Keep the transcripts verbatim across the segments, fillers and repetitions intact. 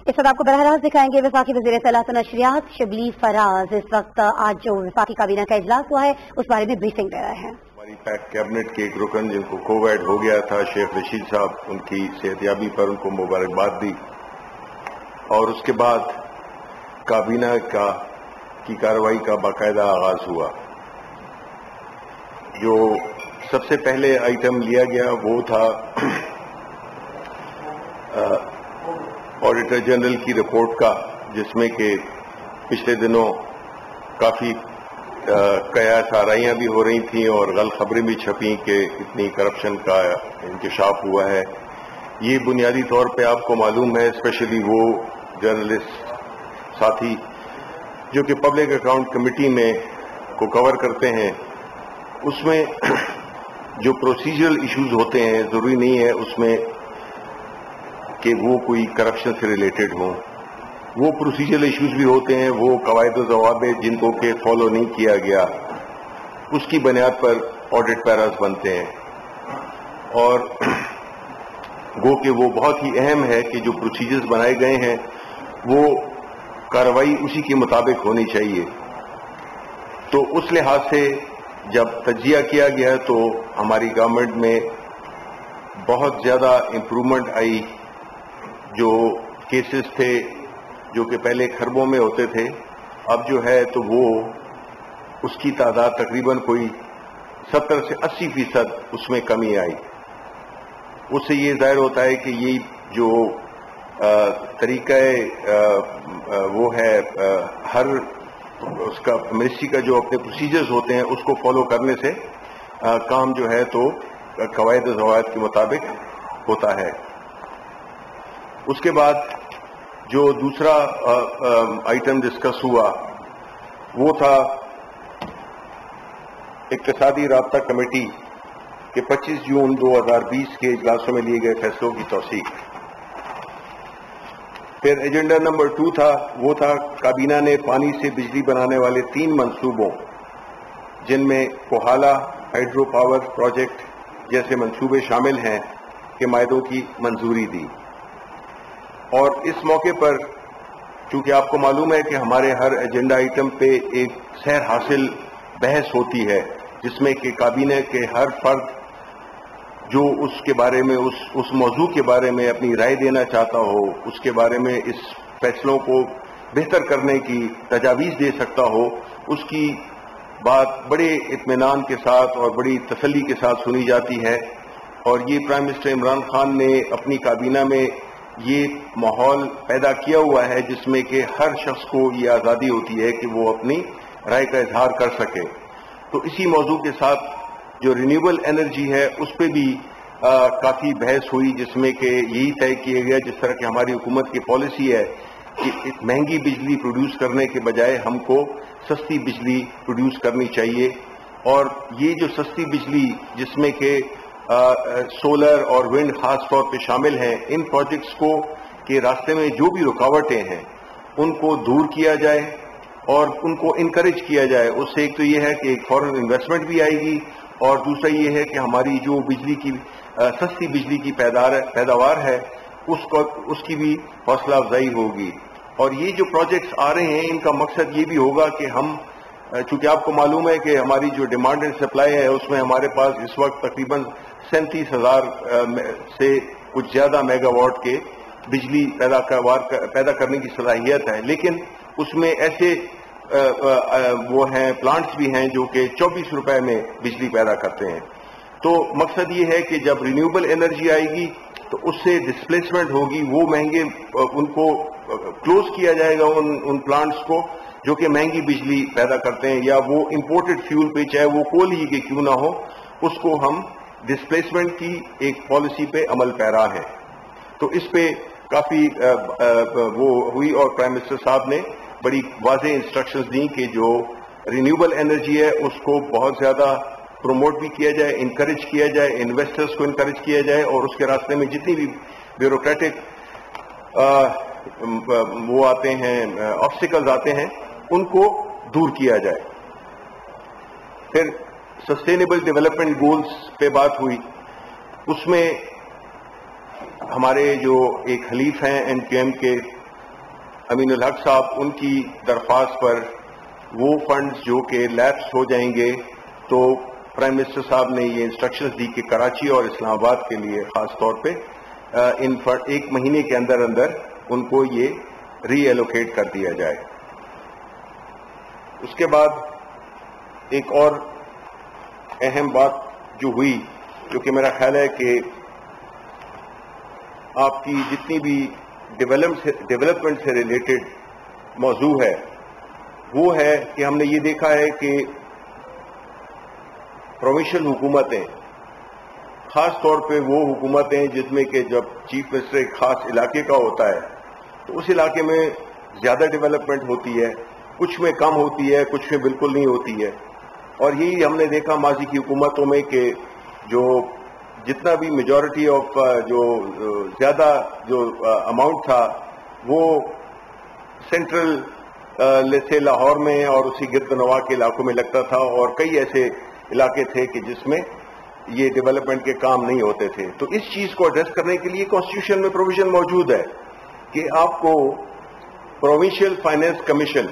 इस वक्त आपको बरह रास्त दिखाएंगे वफाकी वज़ीर इत्तलात व नशरियात शबली फराज। इस वक्त आज जो वफाकी काबीना का इजलास हुआ है उस बारे में ब्रीफिंग दे रहे हैं। हमारी पैक कैबिनेट के एक रुकन जिनको कोविड हो गया था, शेख रशीद साहब, उनकी सेहतयाबी पर उनको मुबारकबाद दी और उसके बाद काबीना का की कार्रवाई का बाकायदा आगाज हुआ। जो सबसे पहले आइटम लिया गया वो था ऑडिटर जनरल की रिपोर्ट का, जिसमें कि पिछले दिनों काफ़ी कयास आराइयाँ भी हो रही थी और गलत खबरें भी छपी कि इतनी करप्शन का इंकशाफ हुआ है। ये बुनियादी तौर पे आपको मालूम है, स्पेशली वो जर्नलिस्ट साथी जो कि पब्लिक अकाउंट कमेटी में को कवर करते हैं, उसमें जो प्रोसीजरल इश्यूज होते हैं ज़रूरी नहीं है उसमें कि वो कोई करप्शन से रिलेटेड हों। वो प्रोसीजरल इश्यूज भी होते हैं, वो कवायद व ज़वाबित जिनको के फॉलो नहीं किया गया, उसकी बुनियाद पर ऑडिट पैरास बनते हैं। और गो कि वो बहुत ही अहम है कि जो प्रोसीजर्स बनाए गए हैं वो कार्रवाई उसी के मुताबिक होनी चाहिए। तो उस लिहाज से जब तज्जिया किया गया तो हमारी गवर्नमेंट में बहुत ज़्यादा इम्प्रूवमेंट आई। जो केसेस थे जो कि पहले खरबों में होते थे, अब जो है तो वो उसकी तादाद तकरीबन कोई सत्तर से अस्सी फीसद उसमें कमी आई। उससे ये जाहिर होता है कि ये जो तरीका वो है आ, हर उसका मिनिस्ट्री का जो अपने प्रोसीजर्स होते हैं उसको फॉलो करने से आ, काम जो है तो कवायद व ज़वाबित के मुताबिक होता है। उसके बाद जो दूसरा आ, आ, आइटम डिस्कस हुआ वो था इक्तिसादी राब्ता कमेटी के पच्चीस जून दो हज़ार बीस के इजलासों में लिए गए फैसलों की तौसीक। फिर एजेंडा नंबर टू था वो था काबीना ने पानी से बिजली बनाने वाले तीन मंसूबों, जिनमें कोहाला हाइड्रो पावर प्रोजेक्ट जैसे मंसूबे शामिल हैं, के मायदों की मंजूरी दी। और इस मौके पर चूंकि आपको मालूम है कि हमारे हर एजेंडा आइटम पे एक सैर हासिल बहस होती है, जिसमें कि काबीना के हर फर्द जो उसके बारे में उस उस मौजू के बारे में अपनी राय देना चाहता हो, उसके बारे में इस फैसलों को बेहतर करने की तजावीज़ दे सकता हो, उसकी बात बड़े इत्मीनान के साथ और बड़ी तसल्ली के साथ सुनी जाती है। और ये प्राइम मिनिस्टर इमरान खान ने अपनी काबीना में ये माहौल पैदा किया हुआ है जिसमें कि हर शख्स को ये आज़ादी होती है कि वो अपनी राय का इजहार कर सके। तो इसी मौजू के साथ जो रिन्यूएबल एनर्जी है उस पर भी काफ़ी बहस हुई, जिसमें कि यही तय किया गया, जिस तरह की हमारी हुकूमत की पॉलिसी है कि महंगी बिजली प्रोड्यूस करने के बजाय हमको सस्ती बिजली प्रोड्यूस करनी चाहिए। और ये जो सस्ती बिजली जिसमें कि सोलर और विंड खास तौर पे शामिल हैं, इन प्रोजेक्ट्स को के रास्ते में जो भी रुकावटें हैं उनको दूर किया जाए और उनको इनकरेज किया जाए। उससे एक तो ये है कि एक फॉरेन इन्वेस्टमेंट भी आएगी और दूसरा ये है कि हमारी जो बिजली की आ, सस्ती बिजली की पैदावार पैदावार है उसको उसकी भी हौसला अफजाई होगी। और ये जो प्रोजेक्ट्स आ रहे हैं इनका मकसद ये भी होगा कि हम, चूंकि आपको मालूम है कि हमारी जो डिमांड एंड सप्लाई है उसमें हमारे पास इस वक्त तकरीबन सैंतीस हजार से कुछ ज़्यादा मेगावाट के बिजली पैदा पैदा करने की सलाहियत है, लेकिन उसमें ऐसे आ, आ, वो हैं प्लांट्स भी हैं जो कि चौबीस रुपए में बिजली पैदा करते हैं। तो मकसद ये है कि जब रिन्यूएबल एनर्जी आएगी तो उससे डिस्प्लेसमेंट होगी, वो महंगे उनको क्लोज किया जाएगा उन उन प्लांट्स को जो कि महंगी बिजली पैदा करते हैं, या वो इंपोर्टेड फ्यूल पे चाहे वो कोल ही के क्यों ना हो, उसको हम डिस्प्लेसमेंट की एक पॉलिसी पे अमल पैरा है। तो इस पे काफ़ी वो हुई और प्राइम मिनिस्टर साहब ने बड़ी वाज़ेह इंस्ट्रक्शंस दी कि जो रिन्यूएबल एनर्जी है उसको बहुत ज़्यादा प्रमोट भी किया जाए, इनकरेज किया जाए, इन्वेस्टर्स को इनकरेज किया जाए और उसके रास्ते में जितनी भी ब्यूरोक्रेटिक वो आते हैं, ऑब्स्टिकल्स आते हैं, उनको दूर किया जाए। फिर सस्टेनेबल डेवलपमेंट गोल्स पे बात हुई, उसमें हमारे जो एक हलीफ हैं एन क्यू एम के امین الحق صاحب ان کی درخواست پر وہ فنڈز جو کہ لیپس ہو جائیں گے تو پرائم منسٹر صاحب نے یہ انسٹرکشنز دی کہ کراچی اور اسلام آباد کے لیے خاص طور پہ ان ایک مہینے کے اندر اندر ان کو یہ ری ایلوکیٹ کر دیا جائے. اس کے بعد ایک اور اہم بات جو ہوئی جو کہ میرا خیال ہے کہ آپ کی جتنی بھی ڈیولپمنٹ سے ریلیٹڈ موضوع ہے وہ ہے کہ ہم نے یہ دیکھا ہے کہ پروونشل حکومتیں خاص طور پہ وہ حکومتیں جس میں کہ جب چیف منسٹر ایک خاص علاقے کا ہوتا ہے تو اس علاقے میں زیادہ ڈیولپمنٹ ہوتی ہے, کچھ میں کم ہوتی ہے, کچھ میں بالکل نہیں ہوتی ہے. اور یہی ہم نے دیکھا ماضی کی حکومتوں میں کہ جو جتنا بھی میجورٹی آف جو زیادہ جو اماؤنٹ تھا وہ سینٹرل سے لاہور میں اور اسی گرد نواح کے علاقوں میں لگتا تھا, اور کئی ایسے علاقے تھے کہ جس میں یہ ڈیولپمنٹ کے کام نہیں ہوتے تھے. تو اس چیز کو ایڈریس کرنے کے لیے کانسٹیٹیوشن میں پروویژن موجود ہے کہ آپ کو پروونشل فائنینس کمیشن,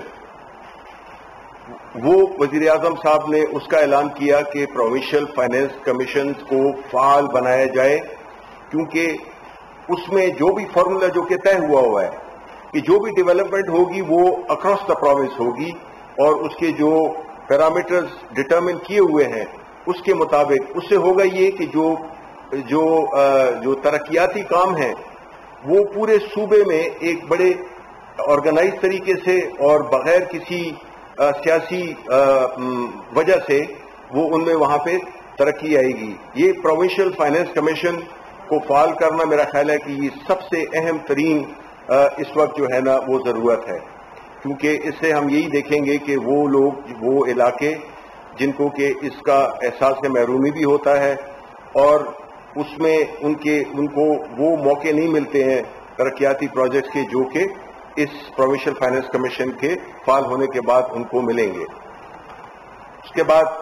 وہ وزیر اعظم صاحب نے اس کا اعلان کیا کہ پروونشل فائنینس کمیشن کو فعال بنایا جائے, کیونکہ اس میں جو بھی فارمولا جو کہ طے ہوا ہوا ہے کہ جو بھی ڈیولپمنٹ ہوگی وہ اکراس دا پروونس ہوگی, اور اس کے جو پیرامیٹرز ڈٹرمن کیے ہوئے ہیں اس کے مطابق اس سے ہوگا یہ کہ جو جو جو ترقیاتی کام ہیں وہ پورے صوبے میں ایک بڑے آرگنائز طریقے سے اور بغیر کسی سیاسی وجہ سے وہ ان میں وہاں پہ ترقی آئے گی. یہ پروونشل فائنینس کمیشن کو فعال کرنا میرا خیال ہے کہ یہ سب سے اہم ترین اس وقت جو ہے نا وہ ضرورت ہے, کیونکہ اس سے ہم یہی دیکھیں گے کہ وہ لوگ وہ علاقے جن کو کہ اس کا احساس محرومی بھی ہوتا ہے اور اس میں ان کے ان کو وہ موقع نہیں ملتے ہیں ترقیاتی پروجیکٹس کے جو کہ اس پروونشل فائنینس کمیشن کے فعال ہونے کے بعد ان کو ملیں گے. اس کے بعد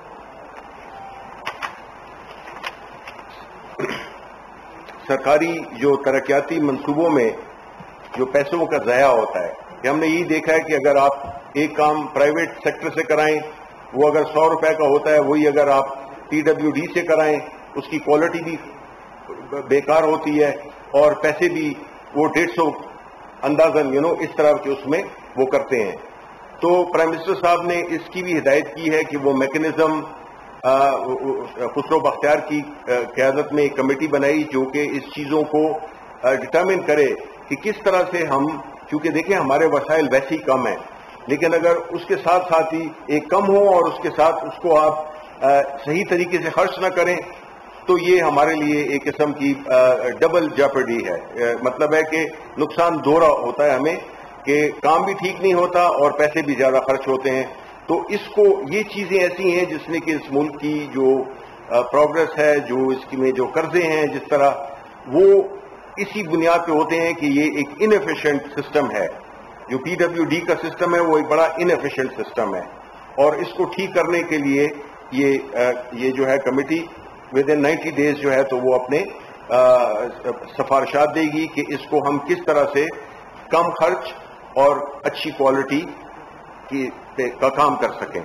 سرکاری جو ترقیاتی منصوبوں میں جو پیسوں کا ضائع ہوتا ہے, کہ ہم نے یہی دیکھا ہے کہ اگر آپ ایک کام پرائیویٹ سیکٹر سے کرائیں وہ اگر سو روپے کا ہوتا ہے, وہی اگر آپ پی ڈبلیو ڈی سے کرائیں اس کی کوالٹی بھی بیکار ہوتی ہے اور پیسے بھی وہ ڈیڑھ سو اندازن یو نو اس طرح کے اس میں وہ کرتے ہیں. تو پرائم منسٹر صاحب نے اس کی بھی ہدایت کی ہے کہ وہ میکنزم خسرو بختیار کی قیادت میں ایک کمیٹی بنائی جو کہ اس چیزوں کو ڈٹرمن کرے کہ کس طرح سے ہم, کیونکہ دیکھیں ہمارے وسائل ویسے ہی کم ہیں, لیکن اگر اس کے ساتھ ساتھ ہی ایک کم ہو اور اس کے ساتھ اس کو آپ صحیح طریقے سے خرچ نہ کریں تو یہ ہمارے لیے ایک قسم کی ڈبل جاپرڈی ہے. مطلب ہے کہ نقصان دوہرا ہوتا ہے ہمیں, کہ کام بھی ٹھیک نہیں ہوتا اور پیسے بھی زیادہ خرچ ہوتے ہیں. تو اس کو یہ چیزیں ایسی ہیں جس میں کہ اس ملک کی جو پروگرس ہے, جو اس کی میں جو قرضے ہیں جس طرح, وہ اسی بنیاد پہ ہوتے ہیں کہ یہ ایک انیفیشینٹ سسٹم ہے. جو پی ڈبلیو ڈی کا سسٹم ہے وہ ایک بڑا انیفیشینٹ سسٹم ہے, اور اس کو ٹھیک کرنے کے لیے یہ یہ جو ہے committee within ninety days جو ہے تو وہ اپنے سفارشات دے گی کہ اس کو ہم کس طرح سے کم خرچ اور اچھی کوالٹی کی کا کام کر سکیں.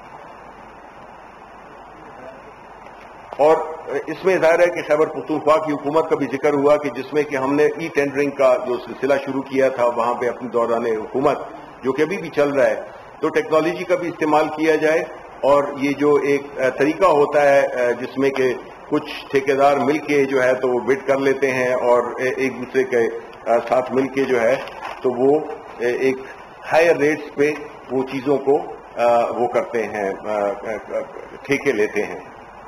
اور اس میں ظاہر ہے کہ خیبر پختونخوا کی حکومت کا بھی ذکر ہوا کہ جس میں کہ ہم نے ای ٹینڈرنگ کا جو سلسلہ شروع کیا تھا وہاں پہ اپنی دوران حکومت, جو کہ ابھی بھی چل رہا ہے, تو ٹیکنالوجی کا بھی استعمال کیا جائے. اور یہ جو ایک طریقہ ہوتا ہے جس میں کہ کچھ ٹھیکیدار مل کے جو ہے تو وہ بڈ کر لیتے ہیں اور ایک دوسرے کے ساتھ مل کے جو ہے تو وہ ایک ہائر ریٹس پہ وہ چیزوں کو وہ کرتے ہیں, ٹھیکے لیتے ہیں.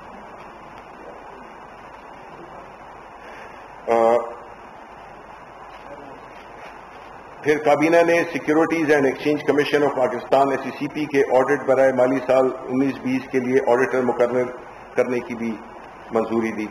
پھر کابینہ نے securities and exchange commission of Pakistan S C C P کے آڈٹ برائے مالی سال انیس بیس کے لیے آڈیٹر مقرر کرنے کی بھی منظوری دی.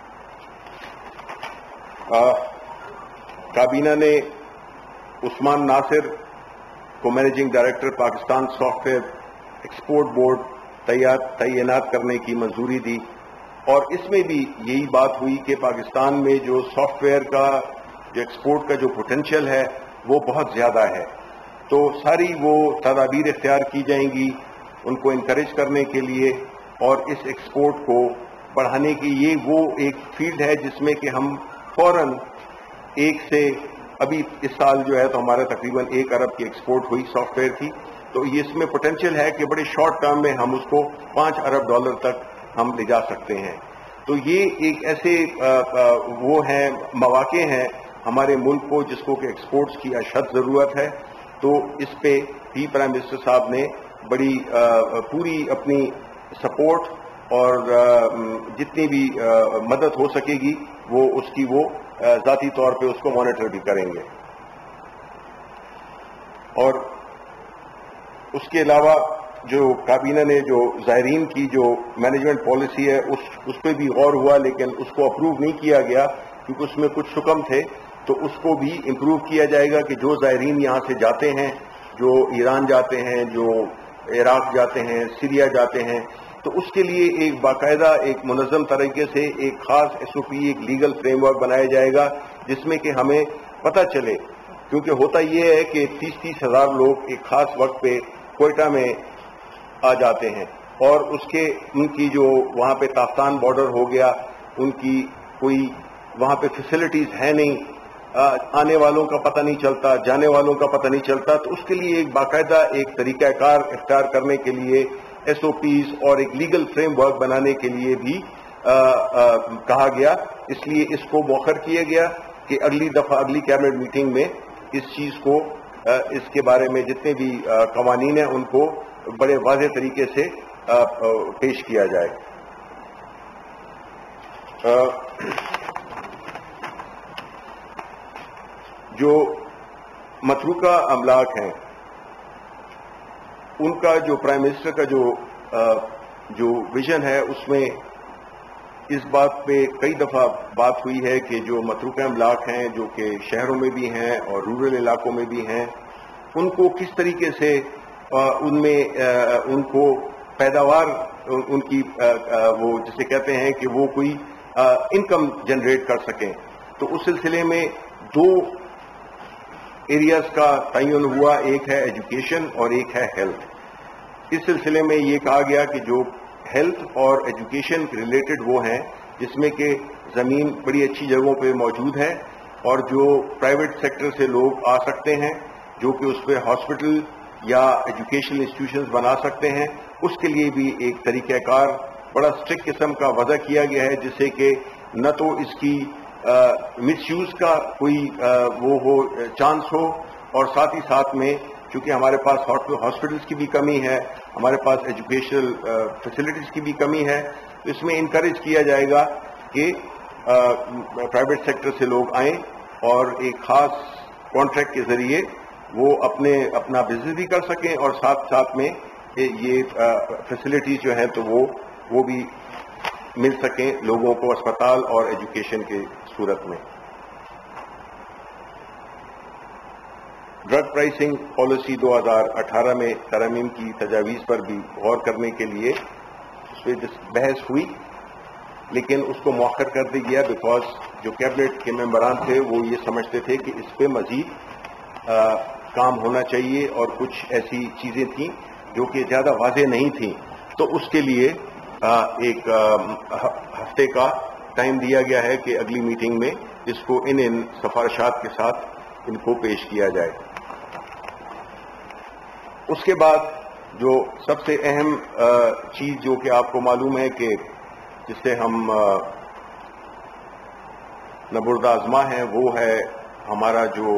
کابینہ نے عثمان ناصر کو managing director Pakistan software export board تعینات کرنے کی منظوری دی, اور اس میں بھی یہی بات ہوئی کہ پاکستان میں جو سافٹ ویئر کا جو ایکسپورٹ کا جو پوٹینشیل ہے وہ بہت زیادہ ہے. تو ساری وہ تدابیر اختیار کی جائیں گی ان کو انکریج کرنے کے لیے اور اس ایکسپورٹ کو بڑھانے کی. یہ وہ ایک فیلڈ ہے جس میں کہ ہم فوراً ایک سے ابھی اس سال جو ہے تو ہمارا تقریباً ایک ارب کی ایکسپورٹ ہوئی سافٹ ویئر کی. تو یہ اس میں پوٹینشیل ہے کہ بڑے شارٹ ٹرم میں ہم اس کو پانچ ارب ڈالر تک ہم لے جا سکتے ہیں. تو یہ ایک ایسے وہ ہیں مواقع ہیں ہمارے ملک کو جس کو کہ ایکسپورٹس کی اشد ضرورت ہے. تو اس پہ بھی پرائم منسٹر صاحب نے بڑی پوری اپنی سپورٹ اور جتنی بھی مدد ہو سکے گی وہ اس کی وہ ذاتی طور پہ اس کو مانیٹر بھی کریں گے. اور اس کے علاوہ جو کابینہ نے جو زائرین کی جو مینجمنٹ پالیسی ہے اس اس پہ بھی غور ہوا, لیکن اس کو اپروو نہیں کیا گیا کیونکہ اس میں کچھ حکم تھے. تو اس کو بھی امپروو کیا جائے گا کہ جو زائرین یہاں سے جاتے ہیں, جو ایران جاتے ہیں, جو عراق جاتے ہیں, سیریا جاتے ہیں, تو اس کے لیے ایک باقاعدہ ایک منظم طریقے سے ایک خاص ایس او پی, ایک لیگل فریم ورک بنایا جائے گا جس میں کہ ہمیں پتہ چلے. کیونکہ ہوتا یہ ہے کہ تیس تیس ہزار لوگ ایک خاص وقت پہ کوئٹہ میں آ جاتے ہیں اور اس کے ان کی جو وہاں پہ تافتان بارڈر ہو گیا, ان کی کوئی وہاں پہ فیسلٹیز ہے نہیں, آنے والوں کا پتہ نہیں چلتا, جانے والوں کا پتہ نہیں چلتا. تو اس کے لیے ایک باقاعدہ ایک طریقہ کار اختیار کرنے کے لیے ایس او پیز اور ایک لیگل فریم ورک بنانے کے لیے بھی آ, آ, کہا گیا. اس لیے اس کو مؤخر کیا گیا کہ اگلی دفعہ اگلی کیبنٹ میٹنگ میں اس چیز کو آ, اس کے بارے میں جتنے بھی آ, قوانین ہیں ان کو بڑے واضح طریقے سے آ, آ, پیش کیا جائے. آ, جو متروکہ املاک ہیں ان کا جو پرائم منسٹر کا جو جو ویژن ہے اس میں اس بات پہ کئی دفعہ بات ہوئی ہے کہ جو متروکہ املاک ہیں جو کہ شہروں میں بھی ہیں اور رورل علاقوں میں بھی ہیں, ان کو کس طریقے سے ان میں ان کو پیداوار ان کی وہ جسے کہتے ہیں کہ وہ کوئی انکم جنریٹ کر سکیں. تو اس سلسلے میں دو ایریاز کا تعین ہوا, ایک ہے ایجوکیشن اور ایک ہے ہیلتھ. اس سلسلے میں یہ کہا گیا کہ جو ہیلتھ اور ایجوکیشن ریلیٹڈ وہ ہیں جس میں کہ زمین بڑی اچھی جگہوں پہ موجود ہے اور جو پرائیویٹ سیکٹر سے لوگ آ سکتے ہیں جو کہ اس پہ ہاسپٹل یا ایجوکیشنل انسٹیٹیوشنز بنا سکتے ہیں, اس کے لیے بھی ایک طریقہ کار بڑا اسٹرکٹ قسم کا وضع کیا گیا ہے جس سے کہ نہ تو اس کی مس یوز کا کوئی وہ ہو چانس ہو, اور ساتھ ہی ساتھ میں چونکہ ہمارے پاس ہاسپٹلس کی بھی کمی ہے, ہمارے پاس ایجوکیشنل فیسلٹیز کی بھی کمی ہے, تو اس میں انکریج کیا جائے گا کہ پرائیویٹ سیکٹر سے لوگ آئیں اور ایک خاص کانٹریکٹ کے ذریعے وہ اپنے اپنا بزنس بھی کر سکیں اور ساتھ ساتھ میں یہ فیسلٹیز جو ہیں تو وہ وہ بھی مل سکیں لوگوں کو اسپتال اور ایجوکیشن کی صورت میں. ڈرگ پرائسنگ پالیسی دو ہزار اٹھارہ میں ترامیم کی تجاویز پر بھی غور کرنے کے لیے اس پہ بحث ہوئی, لیکن اس کو مؤخر کر دیا گیا بیکاز جو کیبنٹ کے ممبران تھے وہ یہ سمجھتے تھے کہ اس پہ مزید آ, کام ہونا چاہیے اور کچھ ایسی چیزیں تھیں جو کہ زیادہ واضح نہیں تھیں. تو اس کے لیے آ, ایک آ, ہفتے کا ٹائم دیا گیا ہے کہ اگلی میٹنگ میں اس کو ان ان سفارشات کے ساتھ ان کو پیش کیا جائے. اس کے بعد جو سب سے اہم چیز جو کہ آپ کو معلوم ہے کہ جس سے ہم نبرد آزما ہیں وہ ہے ہمارا جو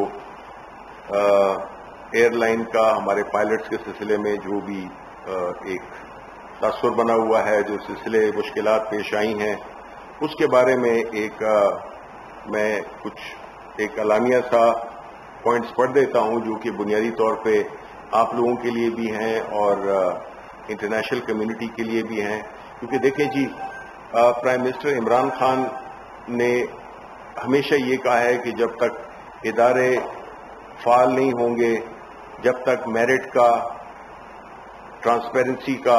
ایئر لائن کا ہمارے پائلٹس کے سلسلے میں جو بھی ایک تاثر بنا ہوا ہے, جو سلسلے مشکلات پیش آئی ہیں, اس کے بارے میں ایک میں کچھ ایک اعلامیہ سا پوائنٹس پڑھ دیتا ہوں جو کہ بنیادی طور پہ آپ لوگوں کے لیے بھی ہیں اور انٹرنیشنل کمیونٹی کے لیے بھی ہیں. کیونکہ دیکھیں جی, پرائم منسٹر عمران خان نے ہمیشہ یہ کہا ہے کہ جب تک ادارے فعال نہیں ہوں گے, جب تک میرٹ کا ٹرانسپیرنسی کا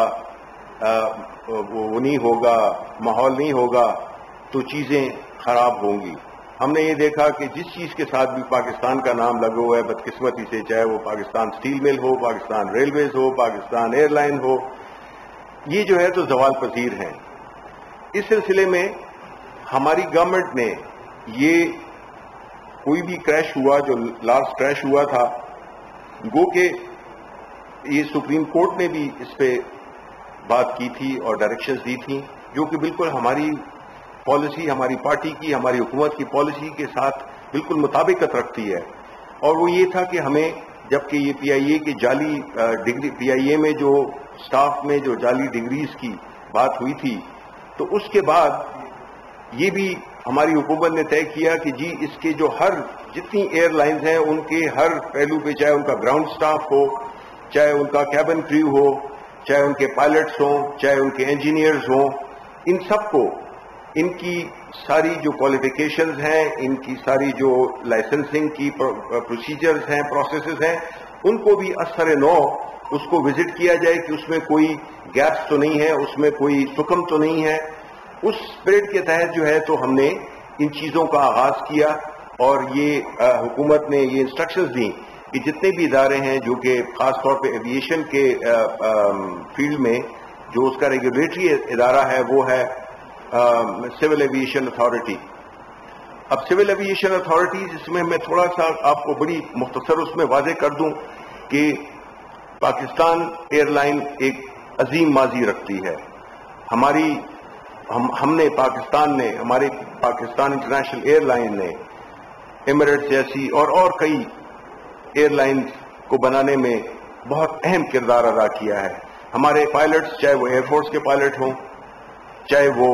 وہ نہیں ہوگا, ماحول نہیں ہوگا, تو چیزیں خراب ہوں گی. ہم نے یہ دیکھا کہ جس چیز کے ساتھ بھی پاکستان کا نام لگا ہوا ہے بدقسمتی سے، چاہے وہ پاکستان سٹیل مل ہو، پاکستان ریلویز ہو، پاکستان ایئر لائن ہو، یہ جو ہے تو زوال پذیر ہیں. اس سلسلے میں ہماری گورنمنٹ نے یہ کوئی بھی کریش ہوا، جو لاسٹ کریش ہوا تھا، گو کہ یہ سپریم کورٹ نے بھی اس پہ بات کی تھی اور ڈائریکشنز دی تھیں، جو کہ بالکل ہماری پالیسی، ہماری پارٹی کی، ہماری حکومت کی پالیسی کے ساتھ بالکل مطابقت رکھتی ہے. اور وہ یہ تھا کہ ہمیں، جبکہ یہ پی آئی اے کے جعلی ڈگری، پی آئی اے میں جو سٹاف میں جو جعلی ڈگریز کی بات ہوئی تھی، تو اس کے بعد یہ بھی ہماری حکومت نے طے کیا کہ جی اس کے جو ہر جتنی ایئر لائنز ہیں ان کے ہر پہلو پہ، چاہے ان کا گراؤنڈ سٹاف ہو، چاہے ان کا کیبن کریو ہو، چاہے ان کے پائلٹس ہوں، چاہے ان کے انجینئرز ہوں، ان سب کو ان کی ساری جو کوالیفیکیشنز ہیں، ان کی ساری جو لائسنسنگ کی پروسیجرز ہیں، پروسیسز ہیں، ان کو بھی اثر نو اس کو وزٹ کیا جائے کہ اس میں کوئی گیپس تو نہیں ہے، اس میں کوئی سکم تو نہیں ہے. اس اسپرٹ کے تحت جو ہے تو ہم نے ان چیزوں کا آغاز کیا، اور یہ حکومت نے یہ انسٹرکشنز دیں کہ جتنے بھی ادارے ہیں جو کہ خاص طور پہ ایویشن کے فیلڈ میں جو اس کا ریگولیٹری ادارہ ہے وہ ہے سول ایویشن اتھارٹی. اب سول ایویشن اتھارٹی، اس میں میں تھوڑا سا آپ کو بڑی مختصر اس میں واضح کر دوں کہ پاکستان ایئر لائن ایک عظیم ماضی رکھتی ہے. ہماری ہم ہم نے پاکستان نے ہمارے پاکستان انٹرنیشنل ایئر لائن نے ایمریٹس جیسی اور اور کئی ایئر لائنز کو بنانے میں بہت اہم کردار ادا کیا ہے. ہمارے پائلٹس، چاہے وہ ایئر فورس کے پائلٹ ہوں، چاہے وہ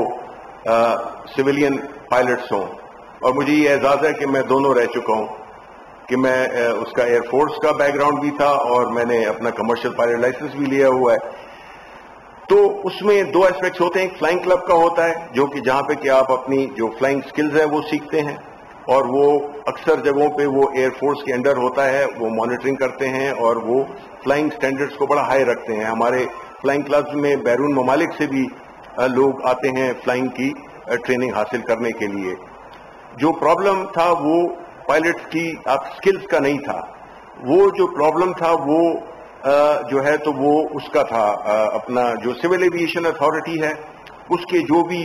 سویلین پائلٹس ہوں، اور مجھے یہ اعزاز ہے کہ میں دونوں رہ چکا ہوں، کہ میں اس کا ایئر فورس کا بیک گراؤنڈ بھی تھا اور میں نے اپنا کمرشل پائلٹ لائسنس بھی لیا ہوا ہے. تو اس میں دو ایسپیکٹس ہوتے ہیں. ایک فلائنگ کلب کا ہوتا ہے جو کہ جہاں پہ کہ آپ اپنی جو فلائنگ سکلز ہیں وہ سیکھتے ہیں، اور وہ اکثر جگہوں پہ وہ ایئر فورس کے انڈر ہوتا ہے، وہ مانیٹرنگ کرتے ہیں اور وہ فلائنگ سٹینڈرڈز کو بڑا ہائی رکھتے ہیں. ہمارے فلائنگ کلبز میں بیرون ممالک سے بھی لوگ آتے ہیں فلائنگ کی ٹریننگ حاصل کرنے کے لیے. جو پرابلم تھا وہ پائلٹ کی آپ سکلز کا نہیں تھا، وہ جو پرابلم تھا وہ جو ہے تو وہ اس کا تھا اپنا جو سول ایویشن اتھارٹی ہے اس کے جو بھی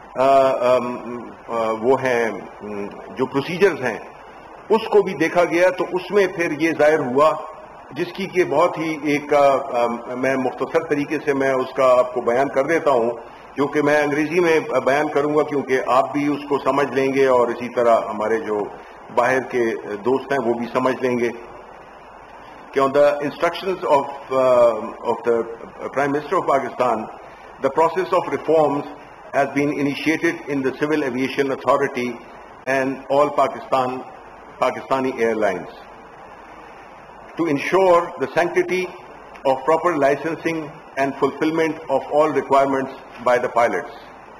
وہ ہیں جو پروسیجرز ہیں اس کو بھی دیکھا گیا. تو اس میں پھر یہ ظاہر ہوا، جس کی کہ بہت ہی ایک میں مختصر طریقے سے میں اس کا آپ کو بیان کر دیتا ہوں، کیونکہ میں انگریزی میں بیان کروں گا کیونکہ آپ بھی اس کو سمجھ لیں گے اور اسی طرح ہمارے جو باہر کے دوست ہیں وہ بھی سمجھ لیں گے کہ on the instructions of uh, of the Prime Minister of Pakistan, the process of reforms has been initiated in the Civil Aviation Authority and all Pakistan Pakistani airlines to ensure the sanctity of proper licensing and fulfillment of all requirements by the pilots.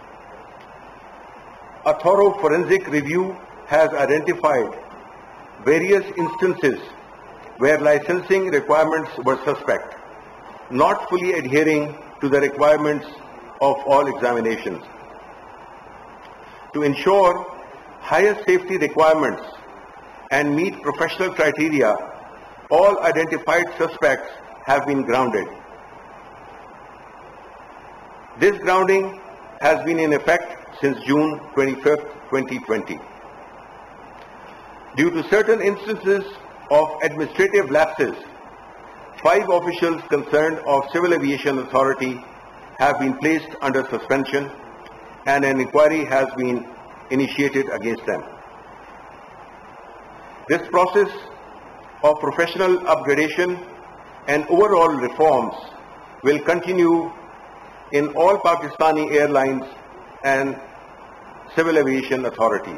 A thorough forensic review has identified various instances where licensing requirements were suspect, not fully adhering to the requirements of all examinations. To ensure higher safety requirements and meet professional criteria, all identified suspects have been grounded. This grounding has been in effect since June twenty-fifth, twenty twenty. Due to certain instances of administrative lapses, five officials concerned of Civil Aviation Authority have been placed under suspension and an inquiry has been initiated against them. This process of professional upgradation and overall reforms will continue in all Pakistani airlines and Civil Aviation Authority.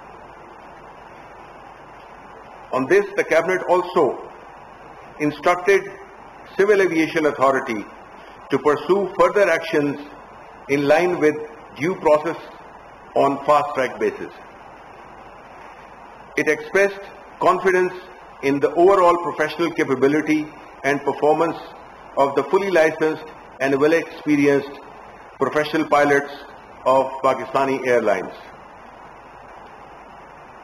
On this, the Cabinet also instructed Civil Aviation Authority to pursue further actions in line with due process on fast-track basis. It expressed confidence in the overall professional capability and performance of the fully licensed and well-experienced professional pilots of Pakistani Airlines.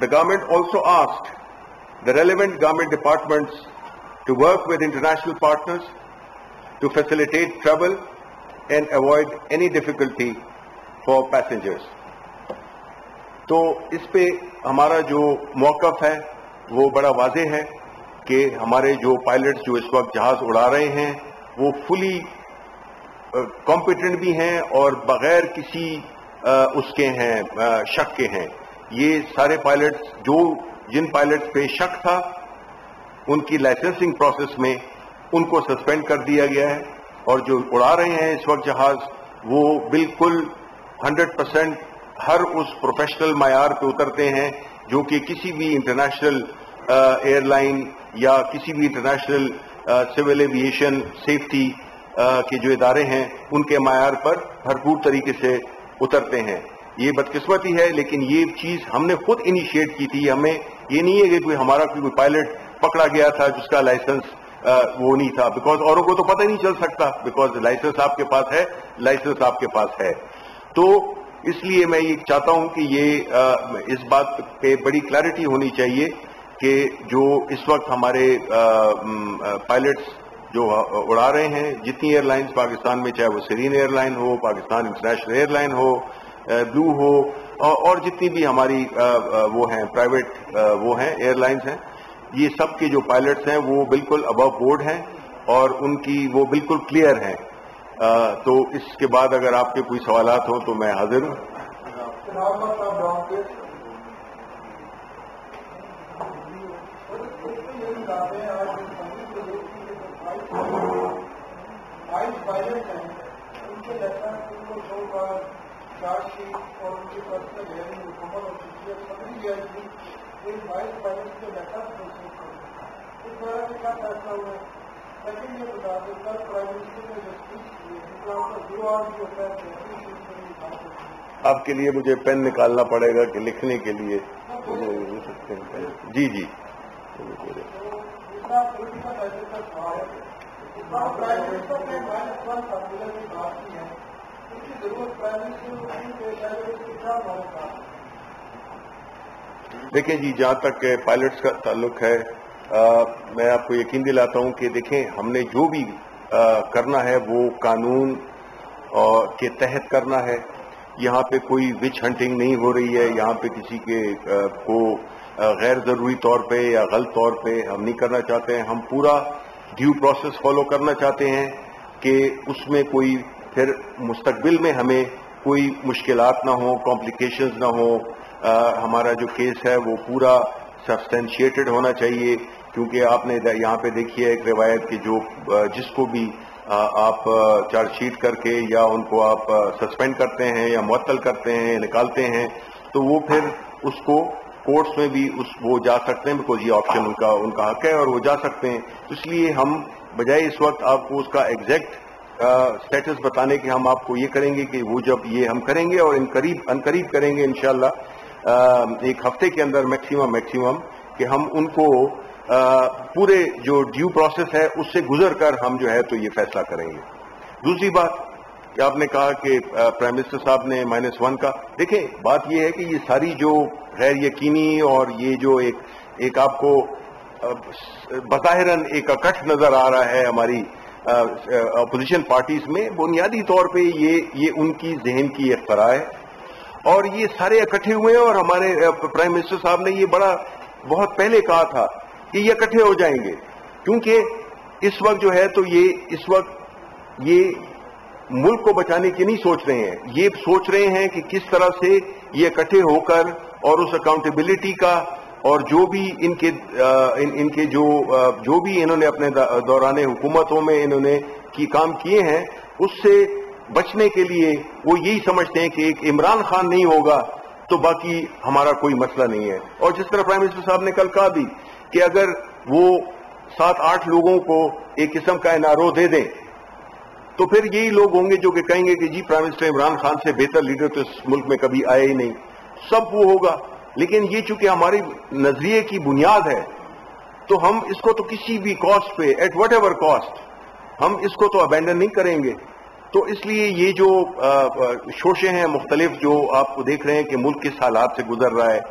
the government also asked the relevant government departments to work with international partners to facilitate travel and avoid any difficulty for passengers. تو اس پہ ہمارا جو موقف ہے وہ بڑا واضح ہے کہ ہمارے جو پائلٹس جو اس وقت جہاز اڑا رہے ہیں وہ فلی کمپیٹنٹ بھی ہیں اور بغیر کسی اس کے ہیں شک کے ہیں. یہ سارے پائلٹس جو جن پائلٹس پہ شک تھا ان کی لائسنسنگ پروسیس میں ان کو سسپینڈ کر دیا گیا ہے, اور جو اڑا رہے ہیں اس وقت جہاز وہ بالکل ہنڈریڈ پرسینٹ ہر اس پروفیشنل معیار پہ اترتے ہیں جو کہ کسی بھی انٹرنیشنل ایئر لائن یا کسی بھی انٹرنیشنل سول ایویشن سیفٹی کے جو ادارے ہیں ان کے معیار پر بھرپور طریقے سے اترتے ہیں. یہ بدقسمتی ہے لیکن یہ چیز ہم نے خود انیشیٹ کی تھی. ہمیں یہ نہیں ہے کہ کوئی ہمارا کوئی پائلٹ پکڑا گیا تھا جس کا لائسنس وہ نہیں تھا, بیکاز اوروں کو تو پتہ ہی نہیں چل سکتا, بیکاز لائسنس آپ کے پاس ہے, لائسنس آپ کے پاس ہے. تو اس لیے میں یہ چاہتا ہوں کہ یہ اس بات پہ بڑی کلیئرٹی ہونی چاہیے کہ جو اس وقت ہمارے پائلٹس جو اڑا رہے ہیں جتنی ایئر لائنز پاکستان میں, چاہے وہ سیرین ایئر لائن ہو, پاکستان انٹرنیشنل ایئر لائن ہو, بلو ہو, اور جتنی بھی ہماری وہ ہیں پرائیویٹ وہ ہیں ایئر لائنز ہیں, یہ سب کے جو پائلٹس ہیں وہ بالکل ابو بورڈ ہیں اور ان کی وہ بالکل کلیئر ہیں. تو اس کے بعد اگر آپ کے کوئی سوالات ہوں تو میں حاضر ہوں. آپ کے لیے مجھے پین نکالنا پڑے گا کہ لکھنے کے لیے جی جی دیکھیں جی, جہاں تک پائلٹس کا تعلق ہے آ, میں آپ کو یقین دلاتا ہوں کہ دیکھیں ہم نے جو بھی آ, کرنا ہے وہ قانون آ, کے تحت کرنا ہے. یہاں پہ کوئی وچ ہنٹنگ نہیں ہو رہی ہے, یہاں پہ کسی کے آ, کو آ, غیر ضروری طور پہ یا غلط طور پہ ہم نہیں کرنا چاہتے ہیں. ہم پورا ڈیو پروسیس فالو کرنا چاہتے ہیں کہ اس میں کوئی پھر مستقبل میں ہمیں کوئی مشکلات نہ ہوں, کمپلیکیشنز نہ ہوں. آ, ہمارا جو کیس ہے وہ پورا سبسٹینشیٹڈ ہونا چاہیے, کیونکہ آپ نے یہاں پہ دیکھی ہے ایک روایت کہ جو جس کو بھی آپ چارج شیٹ کر کے یا ان کو آپ سسپینڈ کرتے ہیں یا معطل کرتے ہیں, نکالتے ہیں, تو وہ پھر اس کو کورٹس میں بھی اس وہ جا سکتے ہیں, بیکاز یہ آپشن ان کا ان کا حق ہے اور وہ جا سکتے ہیں. اس لیے ہم بجائے اس وقت آپ کو اس کا ایگزیکٹ اسٹیٹس بتانے کے ہم آپ کو یہ کریں گے کہ وہ جب یہ ہم کریں گے اور ان قریب ان قریب کریں گے انشاءاللہ ایک ہفتے کے اندر میکسیمم میکسیمم کہ ہم ان کو پورے جو ڈیو پروسیس ہے اس سے گزر کر ہم جو ہے تو یہ فیصلہ کریں گے. دوسری بات کہ آپ نے کہا کہ پرائم منسٹر صاحب نے مائنس ون کا, دیکھیں بات یہ ہے کہ یہ ساری جو غیر یقینی اور یہ جو ایک ایک آپ کو بظاہراً ایک اکٹھ نظر آ رہا ہے ہماری اپوزیشن پارٹیز میں, بنیادی طور پہ یہ یہ ان کی ذہن کی اختراع ہے اور یہ سارے اکٹھے ہوئے ہیں. اور ہمارے پرائم منسٹر صاحب نے یہ بڑا بہت پہلے کہا تھا کہ یہ اکٹھے ہو جائیں گے, کیونکہ اس وقت جو ہے تو یہ اس وقت یہ ملک کو بچانے کی نہیں سوچ رہے ہیں, یہ سوچ رہے ہیں کہ کس طرح سے یہ اکٹھے ہو کر اور اس اکاؤنٹیبلٹی کا اور جو بھی ان کے ان, ان کے جو جو بھی انہوں نے اپنے دوران حکومتوں میں انہوں نے کی کام کیے ہیں اس سے بچنے کے لیے وہ یہی سمجھتے ہیں کہ ایک عمران خان نہیں ہوگا تو باقی ہمارا کوئی مسئلہ نہیں ہے. اور جس طرح پرائم منسٹر صاحب نے کل کہا بھی کہ اگر وہ سات آٹھ لوگوں کو ایک قسم کا این آر او دے دیں تو پھر یہی لوگ ہوں گے جو کہ کہیں گے کہ جی پرائم منسٹر عمران خان سے بہتر لیڈر تو اس ملک میں کبھی آیا ہی نہیں, سب وہ ہوگا. لیکن یہ چونکہ ہماری نظریے کی بنیاد ہے تو ہم اس کو تو کسی بھی کاسٹ پہ ایٹ وٹ ایور کاسٹ ہم اس کو تو ابینڈن نہیں کریں گے. تو اس لیے یہ جو شوشے ہیں مختلف جو آپ کو دیکھ رہے ہیں کہ ملک کس حالات سے گزر رہا ہے,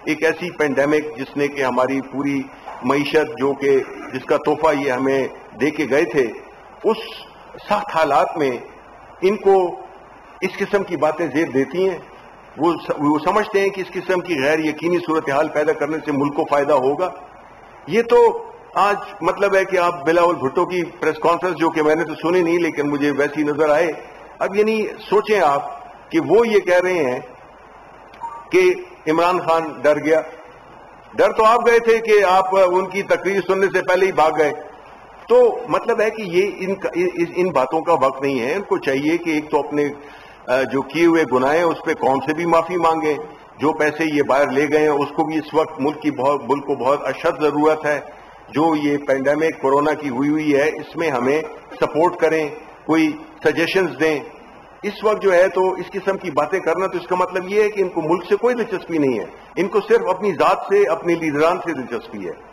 ایک ایسی پینڈیمک جس نے کہ ہماری پوری معیشت جو کہ جس کا تحفہ یہ ہمیں دے کے گئے تھے، اس سخت حالات میں ان کو اس قسم کی باتیں زیر دیتی ہیں. وہ وہ سمجھتے ہیں کہ اس قسم کی غیر یقینی صورتحال پیدا کرنے سے ملک کو فائدہ ہوگا. یہ تو آج مطلب ہے کہ آپ بلاول بھٹو کی پریس کانفرنس جو کہ میں نے تو سنی نہیں لیکن مجھے ویسی نظر آئے. اب یعنی سوچیں آپ کہ وہ یہ کہہ رہے ہیں کہ عمران خان ڈر گیا. ڈر تو آپ گئے تھے کہ آپ ان کی تقریر سننے سے پہلے ہی بھاگ گئے. تو مطلب ہے کہ یہ ان ان باتوں کا وقت نہیں ہے. ان کو چاہیے کہ ایک تو اپنے جو کیے ہوئے گناہ ہیں اس پہ قوم سے بھی معافی مانگیں. جو پیسے یہ باہر لے گئے ہیں اس کو بھی اس وقت ملک کی بہت ملک کو بہت اشد ضرورت ہے. جو یہ پینڈیمک کورونا کی ہوئی ہوئی ہے اس میں ہمیں سپورٹ کریں, کوئی سجیشنز دیں. اس وقت جو ہے تو اس قسم کی باتیں کرنا تو اس کا مطلب یہ ہے کہ ان کو ملک سے کوئی دلچسپی نہیں ہے. ان کو صرف اپنی ذات سے اپنے لیڈران سے دلچسپی ہے.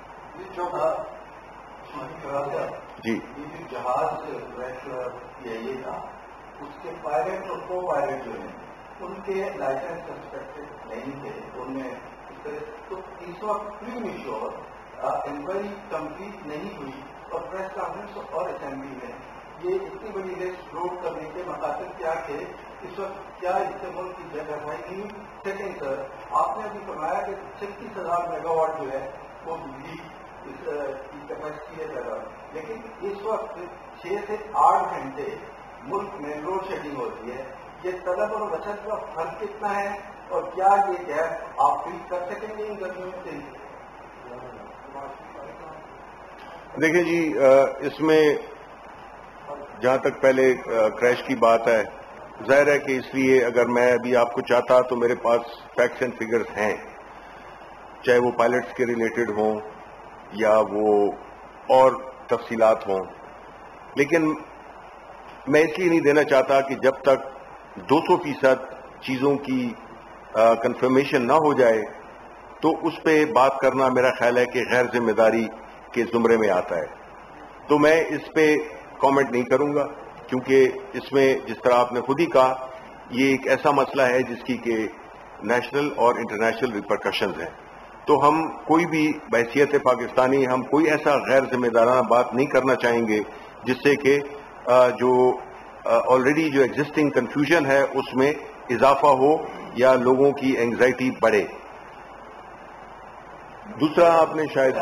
جی جہاز یہ تھا اس کے پائلٹ اور کو پائلٹ جو ہیں ان کے لائسنس سسپیکٹڈ نہیں تھے. ان میں تو اس وقت پری میچور انکوائری کمپلیٹ نہیں ہوئی اور پریس کانفرنس اور اسمبلی میں یہ اتنی بڑی لسٹ روڈ کرنے کے مقاصد کیا تھے اس وقت کیا اس سے ملک کی جگہ نہیں. سیکنڈ سر, آپ نے ابھی فرمایا کہ چھتیس ہزار میگا واٹ جو ہے وہ بجلی کی کیپیسٹی ہے پیدا, لیکن اس وقت چھ سے آٹھ گھنٹے ملک میں لوڈ شیڈنگ ہوتی ہے. یہ طلب اور بچت کا فرق کتنا ہے اور کیا یہ گیپ آپ فیل کر سکیں گے ان گرمیوں سے؟ دیکھیں جی, اس میں جہاں تک پہلے کریش کی بات ہے, ظاہر ہے کہ اس لیے اگر میں ابھی آپ کو چاہتا تو میرے پاس فیکٹس اینڈ فگرز ہیں, چاہے وہ پائلٹس کے ریلیٹڈ ہوں یا وہ اور تفصیلات ہوں. لیکن میں اس لیے نہیں دینا چاہتا کہ جب تک دو سو فیصد چیزوں کی کنفرمیشن نہ ہو جائے تو اس پہ بات کرنا میرا خیال ہے کہ غیر ذمہ داری کے زمرے میں آتا ہے. تو میں اس پہ کامنٹ نہیں کروں گا کیونکہ اس میں جس طرح آپ نے خود ہی کہا یہ ایک ایسا مسئلہ ہے جس کی کہ نیشنل اور انٹرنیشنل ریپرکشنز ہیں. تو ہم کوئی بھی بحیثیت پاکستانی ہم کوئی ایسا غیر ذمہ دارانہ بات نہیں کرنا چاہیں گے جس سے کہ جو آلریڈی جو ایگزسٹنگ کنفیوژن ہے اس میں اضافہ ہو یا لوگوں کی اینگزائٹی بڑھے. دوسرا آپ نے شاید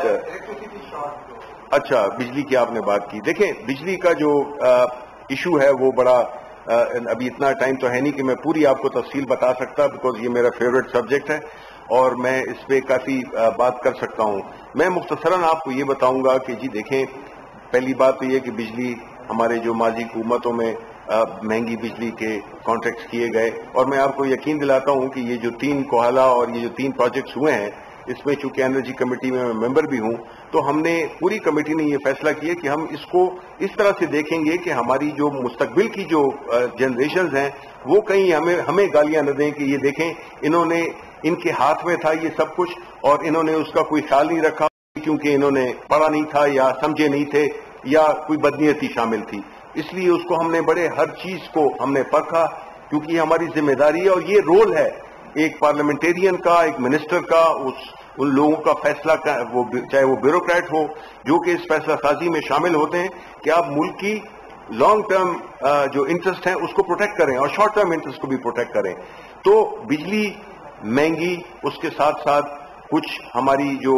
اچھا بجلی کی آپ نے بات کی. دیکھیں بجلی کا جو ایشو ہے وہ بڑا, ابھی اتنا ٹائم تو ہے نہیں کہ میں پوری آپ کو تفصیل بتا سکتا بیکاز یہ میرا فیوریٹ سبجیکٹ ہے اور میں اس پہ کافی بات کر سکتا ہوں. میں مختصراً آپ کو یہ بتاؤں گا کہ جی دیکھیں, پہلی بات تو یہ کہ بجلی ہمارے جو ماضی حکومتوں میں مہنگی بجلی کے کانٹریکٹس کیے گئے اور میں آپ کو یقین دلاتا ہوں کہ یہ جو تین کوہلا اور یہ جو تین پروجیکٹس ہوئے ہیں اس میں چونکہ انرجی کمیٹی میں میں ممبر بھی ہوں تو ہم نے پوری کمیٹی نے یہ فیصلہ کیا کہ ہم اس کو اس طرح سے دیکھیں گے کہ ہماری جو مستقبل کی جو جنریشنز ہیں وہ کہیں ہمیں ہمیں گالیاں نہ دیں کہ یہ دیکھیں انہوں نے ان کے ہاتھ میں تھا یہ سب کچھ اور انہوں نے اس کا کوئی خیال نہیں رکھا کیونکہ انہوں نے پڑھا نہیں تھا یا سمجھے نہیں تھے یا کوئی بدنیتی شامل تھی. اس لیے اس کو ہم نے بڑے ہر چیز کو ہم نے پرکھا کیونکہ یہ ہماری ذمہ داری ہے اور یہ رول ہے ایک پارلیمنٹیرین کا, ایک منسٹر کا, اس ان لوگوں کا فیصلہ کا, وہ چاہے وہ بیوروکریٹ ہو جو کہ اس فیصلہ سازی میں شامل ہوتے ہیں کہ آپ ملک کی لانگ ٹرم جو انٹرسٹ ہیں اس کو پروٹیکٹ کریں اور شارٹ ٹرم انٹرسٹ کو بھی پروٹیکٹ کریں. تو بجلی مہنگی, اس کے ساتھ ساتھ کچھ ہماری جو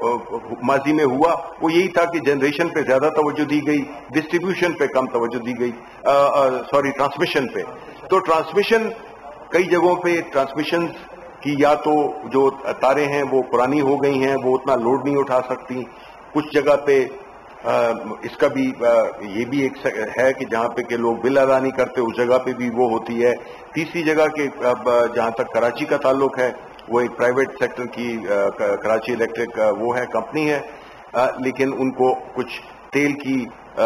ماضی میں ہوا وہ یہی تھا کہ جنریشن پہ زیادہ توجہ دی گئی, ڈسٹریبیوشن پہ کم توجہ دی گئی, سوری ٹرانسمیشن پہ. تو ٹرانسمیشن کئی جگہوں پہ ٹرانسمیشن کی یا تو جو تاریں ہیں وہ پرانی ہو گئی ہیں, وہ اتنا لوڈ نہیں اٹھا سکتی. کچھ جگہ پہ اس کا بھی یہ بھی ایک ہے کہ جہاں پہ کہ لوگ بل ادا نہیں کرتے اس جگہ پہ بھی وہ ہوتی ہے. تیسری جگہ کے جہاں تک کراچی کا تعلق ہے وہ ایک پرائیویٹ سیکٹر کی کراچی الیکٹرک وہ ہے کمپنی ہے, لیکن ان کو کچھ تیل کی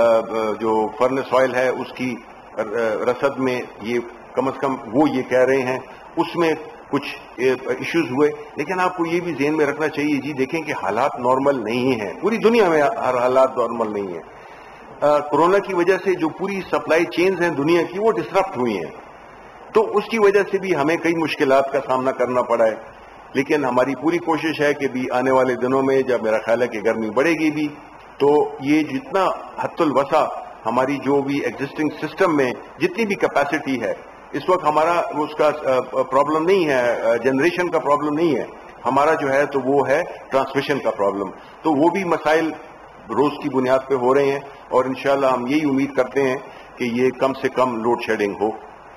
جو فرنس آئل ہے اس کی رسد میں یہ کم از کم وہ یہ کہہ رہے ہیں اس میں کچھ ایشوز ہوئے. لیکن آپ کو یہ بھی ذہن میں رکھنا چاہیے جی دیکھیں کہ حالات نارمل نہیں ہیں, پوری دنیا میں ہر حالات نارمل نہیں ہیں. کورونا کی وجہ سے جو پوری سپلائی چینز ہیں دنیا کی وہ ڈسرپٹ ہوئی ہیں تو اس کی وجہ سے بھی ہمیں کئی مشکلات کا سامنا کرنا پڑا ہے. لیکن ہماری پوری کوشش ہے کہ بھی آنے والے دنوں میں جب میرا خیال ہے کہ گرمی بڑھے گی بھی تو یہ جتنا حد الوسع ہماری جو بھی ایگزسٹنگ سسٹم میں جتنی بھی کیپیسٹی ہے اس وقت ہمارا اس کا پرابلم نہیں ہے، جنریشن کا پرابلم نہیں ہے، ہمارا جو ہے تو وہ ہے ٹرانسمیشن کا پرابلم. تو وہ بھی مسائل روز کی بنیاد پہ ہو رہے ہیں اور انشاءاللہ ہم یہی امید کرتے ہیں کہ یہ کم سے کم لوڈ شیڈنگ ہو.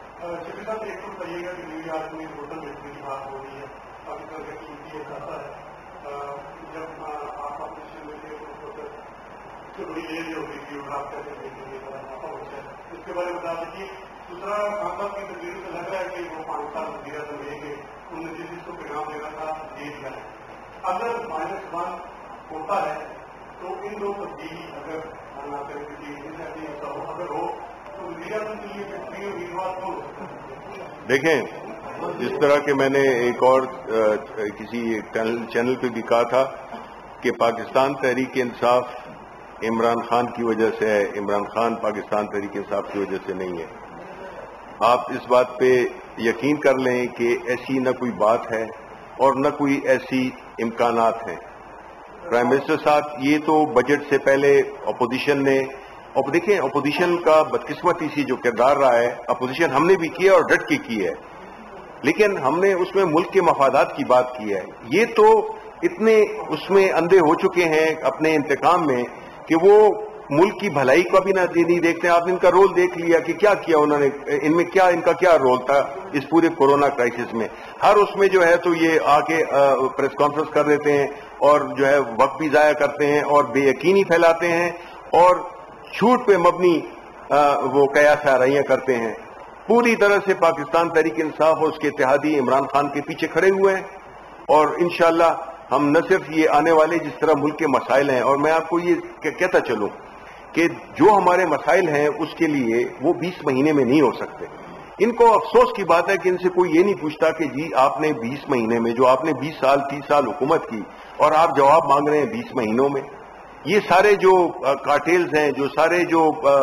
اس کے بارے میں بتا دیجیے. دوسرا کام کی تصویر سے لگ رہا ہے کہ وہ پانچ سال وزیر اعظم رہیں گے، انہوں نے جس چیز کو پیغام دینا تھا دے دیا ہے. اگر مائنس ون ہوتا ہے تو ان دو تبدیلی اگر ایسا ہو اگر ہو تو وزیر اعظم کے لیے بہترین امیدوار کون ہو سکتا ہے؟ دیکھیں، جس طرح کہ میں نے ایک اور کسی چینل پہ بھی کہا تھا کہ پاکستان تحریک انصاف عمران خان کی وجہ سے ہے، عمران خان پاکستان تحریک انصاف کی وجہ سے نہیں ہے. آپ اس بات پہ یقین کر لیں کہ ایسی نہ کوئی بات ہے اور نہ کوئی ایسی امکانات ہیں. پرائم منسٹر صاحب یہ تو بجٹ سے پہلے اپوزیشن نے، اور دیکھیں اپوزیشن کا بدقسمتی سی جو کردار رہا ہے، اپوزیشن ہم نے بھی کی ہے اور ڈٹ کے کی ہے، لیکن ہم نے اس میں ملک کے مفادات کی بات کی ہے. یہ تو اتنے اس میں اندھے ہو چکے ہیں اپنے انتقام میں کہ وہ ملک کی بھلائی کو بھی نہ نہیں دیکھتے. آپ نے ان کا رول دیکھ لیا کہ کیا کیا انہوں نے، ان میں کیا ان کا کیا رول تھا اس پورے کورونا کرائسس میں. ہر اس میں جو ہے تو یہ آ کے پریس کانفرنس کر دیتے ہیں اور جو ہے وقت بھی ضائع کرتے ہیں اور بے یقینی پھیلاتے ہیں اور جھوٹ پہ مبنی وہ قیاس آرائیاں کرتے ہیں. پوری طرح سے پاکستان تحریک انصاف اور اس کے اتحادی عمران خان کے پیچھے کھڑے ہوئے ہیں اور انشاءاللہ ہم نہ صرف یہ آنے والے جس طرح ملک کے مسائل ہیں، اور میں آپ کو یہ کہتا چلوں کہ جو ہمارے مسائل ہیں اس کے لیے وہ بیس مہینے میں نہیں ہو سکتے. ان کو افسوس کی بات ہے کہ ان سے کوئی یہ نہیں پوچھتا کہ جی آپ نے بیس مہینے میں، جو آپ نے بیس سال تیس سال حکومت کی اور آپ جواب مانگ رہے ہیں بیس مہینوں میں. یہ سارے جو کارٹیلز ہیں، جو سارے جو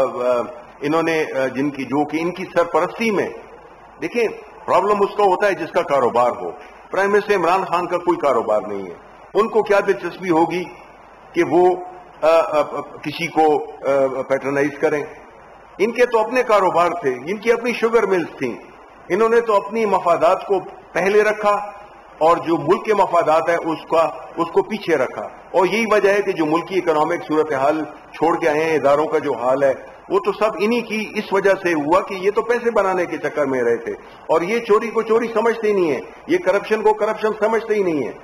انہوں نے جن کی جو کہ ان کی سرپرستی میں، دیکھیں پرابلم اس کا ہوتا ہے جس کا کاروبار ہو. پرائم منسٹر عمران خان کا کوئی کاروبار نہیں ہے. ان کو کیا دلچسپی ہوگی کہ وہ آ, آ, کسی کو پیٹرنائز کریں؟ ان کے تو اپنے کاروبار تھے، ان کی اپنی شوگر ملز تھیں. انہوں نے تو اپنی مفادات کو پہلے رکھا اور جو ملک کے مفادات ہیں اس کا اس کو پیچھے رکھا. اور یہی وجہ ہے کہ جو ملکی اکنامک صورتحال چھوڑ کے آئے ہیں، اداروں کا جو حال ہے وہ تو سب انہی کی اس وجہ سے ہوا کہ یہ تو پیسے بنانے کے چکر میں رہے تھے اور یہ چوری کو چوری سمجھتے ہی نہیں ہے، یہ کرپشن کو کرپشن سمجھتے ہی نہیں ہے.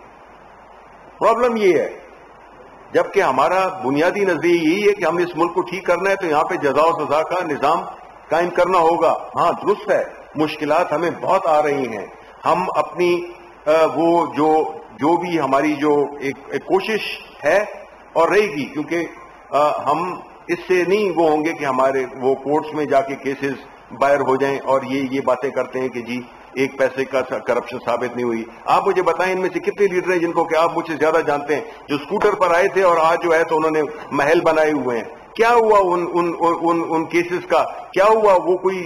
پرابلم یہ ہے، جبکہ ہمارا بنیادی نظریہ یہی ہے کہ ہم نے اس ملک کو ٹھیک کرنا ہے تو یہاں پہ جزا و سزا کا نظام قائم کرنا ہوگا. ہاں درست ہے، مشکلات ہمیں بہت آ رہی ہیں. ہم اپنی وہ جو جو بھی ہماری جو ایک, ایک کوشش ہے اور رہے گی، کیونکہ ہم اس سے نہیں وہ ہوں گے کہ ہمارے وہ کورٹس میں جا کے کیسز دائر ہو جائیں اور یہ یہ باتیں کرتے ہیں کہ جی ایک پیسے کا کرپشن ثابت نہیں ہوئی. آپ مجھے بتائیں ان میں سے کتنے لیڈر ہیں جن کو کہ آپ مجھ سے زیادہ جانتے ہیں جو اسکوٹر پر آئے تھے اور آج جو ہے تو انہوں نے محل بنائے ہوئے ہیں. کیا ہوا ان ان ان, ان کیسز کا؟ کیا ہوا؟ وہ کوئی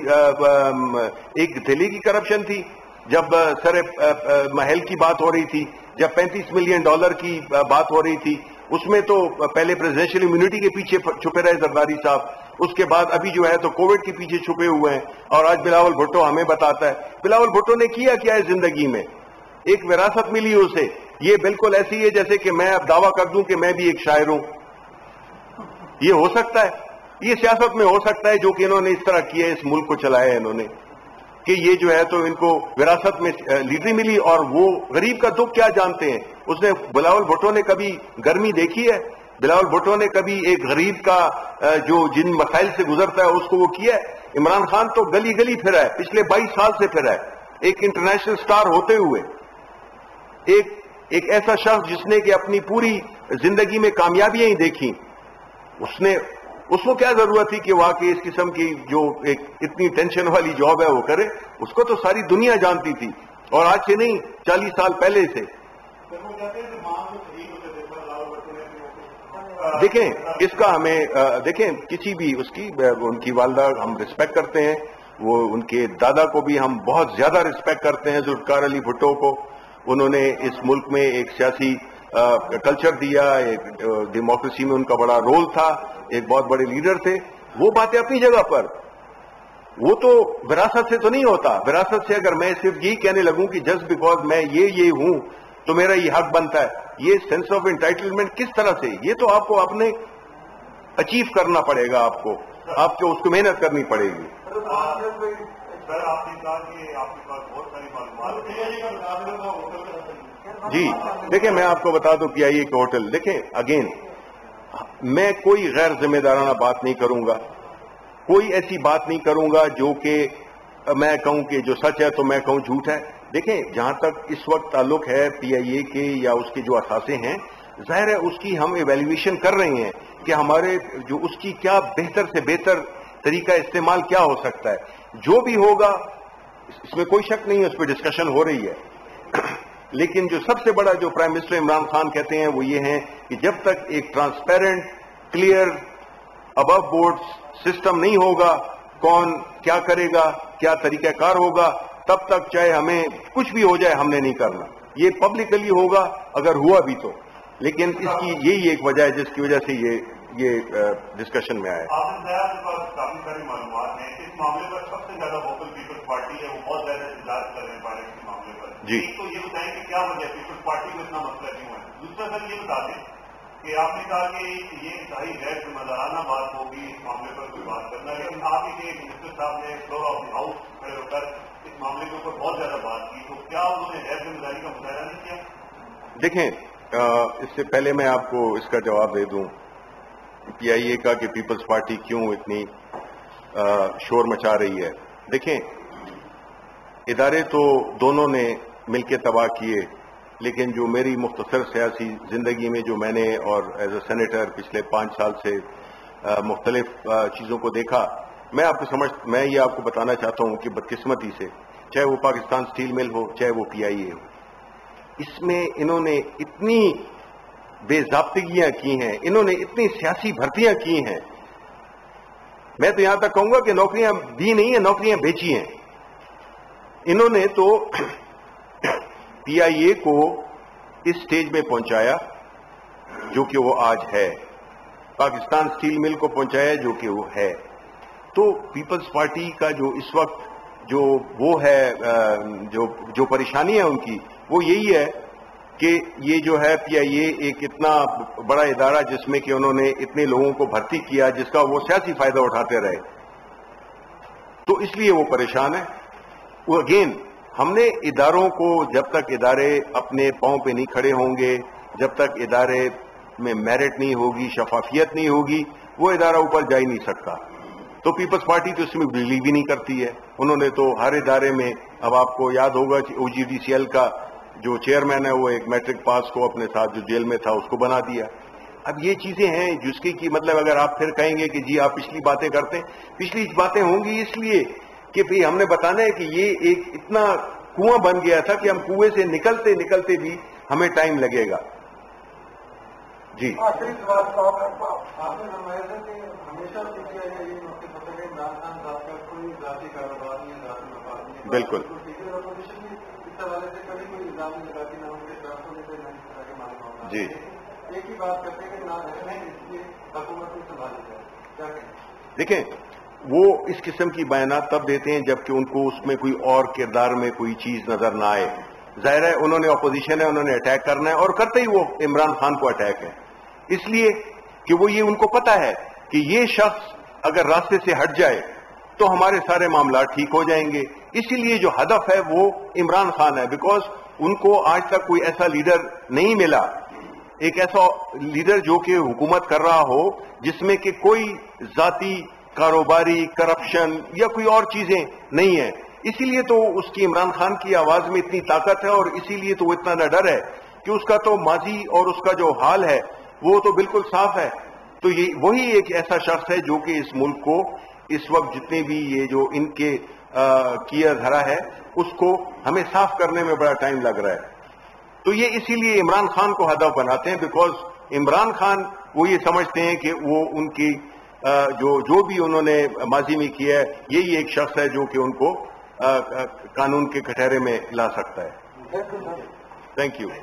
ایک دہلی کی کرپشن تھی جب سر محل کی بات ہو رہی تھی، جب پینتیس ملین ڈالر کی بات ہو رہی تھی، اس میں تو پہلے پریزیڈنشیل امیونٹی کے پیچھے چھپے رہے زرداری صاحب، اس کے بعد ابھی جو ہے تو کووڈ کے پیچھے چھپے ہوئے ہیں اور آج بلاول بھٹو ہمیں بتاتا ہے. بلاول بھٹو نے کیا کیا ہے زندگی میں؟ ایک وراثت ملی اسے. یہ بالکل ایسی ہے جیسے کہ میں اب دعویٰ کر دوں کہ میں بھی ایک شاعر ہوں. یہ ہو سکتا ہے؟ یہ سیاست میں ہو سکتا ہے جو کہ انہوں نے اس طرح کیا ہے، اس ملک کو چلایا ہے انہوں نے، کہ یہ جو ہے تو ان کو وراثت میں لیڈری ملی. اور وہ غریب کا دکھ کیا جانتے ہیں. اس نے بلاول بھٹو نے کبھی گرمی دیکھی ہے؟ بلاول بھٹو نے کبھی ایک غریب کا جو جن مسائل سے گزرتا ہے اس کو وہ کیا ہے؟ عمران خان تو گلی گلی پھرا ہے، پچھلے بائیس سال سے پھرا ہے، ایک انٹرنیشنل سٹار ہوتے ہوئے، ایک ایک ایسا شخص جس نے کہ اپنی پوری زندگی میں کامیابیاں ہی دیکھی. اس نے اس کو کیا ضرورت تھی کہ واقعی اس قسم کی جو ایک اتنی ٹینشن والی جاب ہے وہ کرے؟ اس کو تو ساری دنیا جانتی تھی اور آج سے نہیں، چالیس سال پہلے سے. دیکھیں اس کا ہمیں دیکھیں کسی بھی اس کی ان کی والدہ ہم رسپیکٹ کرتے ہیں، وہ ان کے دادا کو بھی ہم بہت زیادہ رسپیکٹ کرتے ہیں، ذوالفقار علی بھٹو کو. انہوں نے اس ملک میں ایک سیاسی کلچر دیا, ایک ڈیموکریسی میں ان کا بڑا رول تھا, ایک بہت بڑے لیڈر تھے. وہ باتیں اپنی جگہ پر, وہ تو وراثت سے تو نہیں ہوتا. وراثت سے اگر میں صرف یہی کہنے لگوں کہ جسٹ بیکاز میں یہ یہ ہوں تو میرا یہ حق بنتا ہے, یہ سینس آف انٹائٹلمنٹ کس طرح سے؟ یہ تو آپ کو اپنے اچیو کرنا پڑے گا, آپ کو آپ کو اس کو محنت کرنی پڑے گی. سر آپ نے کہا کہ آپ کے پاس بہت ساری معلومات. جی دیکھیں, میں آپ کو بتا دوں پی آئی اے کے ہوٹل, دیکھیں اگین میں کوئی غیر ذمہ دارانہ بات نہیں کروں گا, کوئی ایسی بات نہیں کروں گا جو کہ میں کہوں کہ جو سچ ہے تو میں کہوں جھوٹ ہے. دیکھیں جہاں تک اس وقت تعلق ہے پی آئی اے کے یا اس کے جو اثاثے ہیں, ظاہر ہے اس کی ہم ایویلیویشن کر رہے ہیں کہ ہمارے جو اس کی کیا بہتر سے بہتر طریقہ استعمال کیا ہو سکتا ہے. جو بھی ہوگا اس میں کوئی شک نہیں ہے, اس پہ ڈسکشن ہو رہی ہے. لیکن جو سب سے بڑا جو پرائم منسٹر عمران خان کہتے ہیں وہ یہ ہیں کہ جب تک ایک transparent clear above board system نہیں ہوگا, کون کیا کرے گا, کیا طریقہ کار ہوگا, تب تک چاہے ہمیں کچھ بھی ہو جائے ہم نے نہیں کرنا. یہ پبلکلی ہوگا اگر ہوا بھی تو, لیکن اس کی یہی ایک وجہ ہے جس کی وجہ سے یہ یہ ڈسکشن میں آیا. آپ نے آپ کے پاس کافی ساری معلومات ہیں اس معاملے پر. سب سے زیادہ ووکل پیپلز پارٹی ہے, وہ بہت زیادہ احتجاج کر رہے ہیں بارش کے معاملے پر. جی تو یہ بتائیں کہ کیا وجہ ہے پیپلز پارٹی کو اتنا مسئلہ کیوں ہے؟ دوسرا سر یہ بتا دیں کہ آپ نے کہا کہ یہ انتہائی غیر ذمہ دارانہ بات ہوگی اس معاملے پر کوئی بات کرنا, لیکن آپ ہی کے منسٹر صاحب نے فلور آف دی ہاؤس کھڑے ہو کر اس معاملے کے اوپر بہت زیادہ بات کی, تو کیا انہوں نے غیر ذمہ داری کا مظاہرہ نہیں کیا؟ دیکھیں اس سے پہلے میں آپ کو اس کا جواب دے دوں پی آئی اے کا کہ پیپلز پارٹی کیوں اتنی شور مچا رہی ہے. دیکھیں ادارے تو دونوں نے مل کے تباہ کیے, لیکن جو میری مختصر سیاسی زندگی میں جو میں نے اور ایز اے سینیٹر پچھلے پانچ سال سے مختلف چیزوں کو دیکھا, میں آپ کو سمجھ میں یہ آپ کو بتانا چاہتا ہوں کہ بدقسمتی سے چاہے وہ پاکستان اسٹیل مل ہو چاہے وہ پی آئی اے ہو, اس میں انہوں نے اتنی بے ضابطگیاں کی ہیں, انہوں نے اتنی سیاسی بھرتیاں کی ہیں, میں تو یہاں تک کہوں گا کہ نوکریاں دی نہیں ہیں, نوکریاں بیچی ہیں. انہوں نے تو پی آئی اے کو اس سٹیج میں پہنچایا جو کہ وہ آج ہے, پاکستان اسٹیل مل کو پہنچایا جو کہ وہ ہے. تو پیپلز پارٹی کا جو اس وقت جو وہ ہے جو جو پریشانی ہے ان کی, وہ یہی ہے کہ یہ جو ہے پی آئی اے ایک اتنا بڑا ادارہ جس میں کہ انہوں نے اتنے لوگوں کو بھرتی کیا جس کا وہ سیاسی فائدہ اٹھاتے رہے, تو اس لیے وہ پریشان ہے. وہ اگین ہم نے اداروں کو جب تک ادارے اپنے پاؤں پہ نہیں کھڑے ہوں گے, جب تک ادارے میں میرٹ نہیں ہوگی, شفافیت نہیں ہوگی, وہ ادارہ اوپر جا ہی نہیں سکتا. تو پیپلز پارٹی تو اس میں بجلی بھی نہیں کرتی ہے. انہوں نے تو ہر ادارے میں, اب آپ کو یاد ہوگا کہ او جی ڈی سی ایل کا جو چیئرمین ہے وہ ایک میٹرک پاس کو اپنے ساتھ جو جیل میں تھا اس کو بنا دیا. اب یہ چیزیں ہیں جس کی کی مطلب اگر آپ پھر کہیں گے کہ جی آپ پچھلی باتیں کرتے ہیں, پچھلی باتیں ہوں گی اس لیے کہ پھر ہم نے بتانا ہے کہ یہ ایک اتنا کنواں بن گیا تھا کہ ہم کنویں سے نکلتے نکلتے بھی ہمیں ٹائم لگے گا. جی بالکل جی دیکھیں وہ اس قسم کی بیانات تب دیتے ہیں جبکہ ان کو اس میں کوئی اور کردار میں کوئی چیز نظر نہ آئے. ظاہر ہے انہوں نے اپوزیشن ہے, انہوں نے اٹیک کرنا ہے, اور کرتے ہی وہ عمران خان کو اٹیک ہے, اس لیے کہ وہ یہ ان کو پتا ہے کہ یہ شخص اگر راستے سے ہٹ جائے تو ہمارے سارے معاملات ٹھیک ہو جائیں گے. اسی لیے جو ہدف ہے وہ عمران خان ہے, بیکاز ان کو آج تک کوئی ایسا لیڈر نہیں ملا, ایک ایسا لیڈر جو کہ حکومت کر رہا ہو جس میں کہ کوئی ذاتی کاروباری کرپشن یا کوئی اور چیزیں نہیں ہیں. اسی لیے تو اس کی عمران خان کی آواز میں اتنی طاقت ہے, اور اسی لیے تو وہ اتنا نہ ڈر ہے کہ اس کا تو ماضی اور اس کا جو حال ہے وہ تو بالکل صاف ہے. تو یہ وہی ایک ایسا شخص ہے جو کہ اس ملک کو اس وقت جتنے بھی یہ جو ان کے کیا دھرا ہے اس کو ہمیں صاف کرنے میں بڑا ٹائم لگ رہا ہے. تو یہ اسی لیے عمران خان کو ہدف بناتے ہیں, بیکاز عمران خان وہ یہ سمجھتے ہیں کہ وہ ان کی جو جو بھی انہوں نے ماضی میں کیا ہے یہی ایک شخص ہے جو کہ ان کو قانون کے کٹہرے میں لا سکتا ہے. Thank you.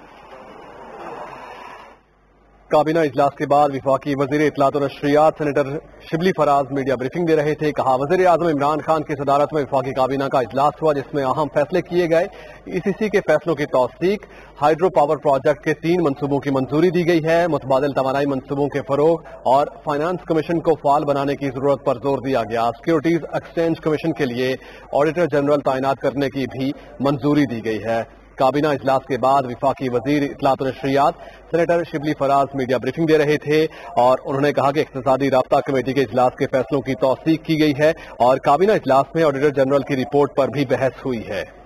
काबीना इजलास के बाद वफाकी वजीर इत्तलात और नशरियात senator Shibli Faraz media briefing दे रहे थे। कहा, वजीर आजम इमरान खान की सदारत में वफाकी काबीना का इजलास हुआ जिसमें अहम फैसले किए गए। ईसीसी के फैसलों की तौसीक, हाइड्रो पावर प्रोजेक्ट के तीन मंसूबों की मंजूरी दी गई है। मुतबादिल तवानाई मंसूबों के फरोग और फाइनेंस कमीशन को फाल बनाने की जरूरत पर जोर दिया गया। सिक्योरिटीज एक्सचेंज कमीशन के लिए ऑडिटर जनरल तैनात करने की भी मंजूरी दी गई है। काबीना इजलास के बाद वफाकी वजीर इत्तलात और नशरियात senator Shibli Faraz media briefing दे रहे थे और उन्होंने कहा कि इक्तिसादी राब्ता कमेटी के इजलास के फैसलों की तौसीक की गई है और काबीना इजलास में ऑडिटर जनरल की रिपोर्ट पर भी बहस हुई है।